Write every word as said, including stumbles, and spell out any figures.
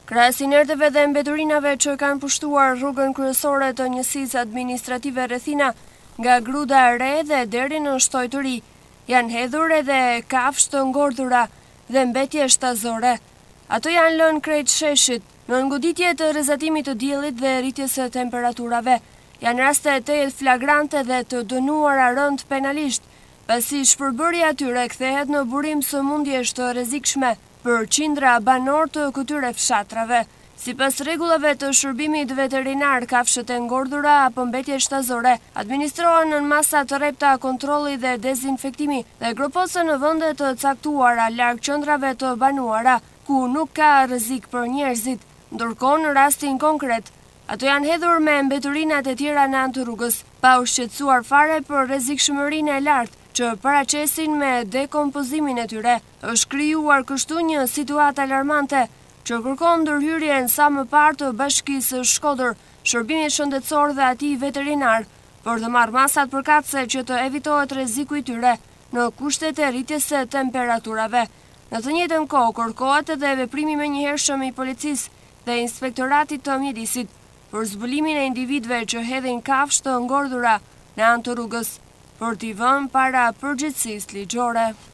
Krahas inerteve dhe mbeturinave që kanë pushtuar rrugën kryesore të njësisë administrative Rethina, nga Gruda e Re dhe deri në Shtoj të Ri, janë hedhur edhe kafshë të ngordhura dhe mbetje shtazore. Ato janë lënë krejt sheshit, në goditje të rrezatimit të diellit dhe rritjes së temperaturave. Janë raste të flagrante dhe të dënuara rënd penalisht, pasi shpërbërja e tyre kthehet në burim sëmundjesh të rrezikshme për qindra banor të këtyre fshatrave. Sipas rregullave të shërbimit veterinar, kafshët e ngordhura apo mbetje shtazore administrohen në masa të rrepta kontrolli dhe dezinfektimi dhe groposen në vende të caktuara larg qendrave të banuara, ku nuk ka rrezik për njerëzit, ndërkohë në rastin konkret ato janë hedhur me mbeturinat e tjera në anë të rrugës, pa u shqetësuar fare për rrezikshmërinë e lartë që paraqesin me dekompozimin e tyre. Është krijuar kështu një situatë alarmante që kërkon ndërhyrjen sa më parë të Bashkisë së Shkodër, Shërbimit Shëndetësor dhe atij veterinar, për të marrë masat përkatëse që të evitohet rreziku i tyre në kushtet e rritjes së temperaturave. Në të njëjtën kohë kërkohet edhe veprimi menjëhershëm i policisë dhe inspektoratit të mjedisit për zbulimin e individëve që hedhin kafshë të ngordhura në anë të rrugës, për t'i vënë para përgjegjësisë ligjore.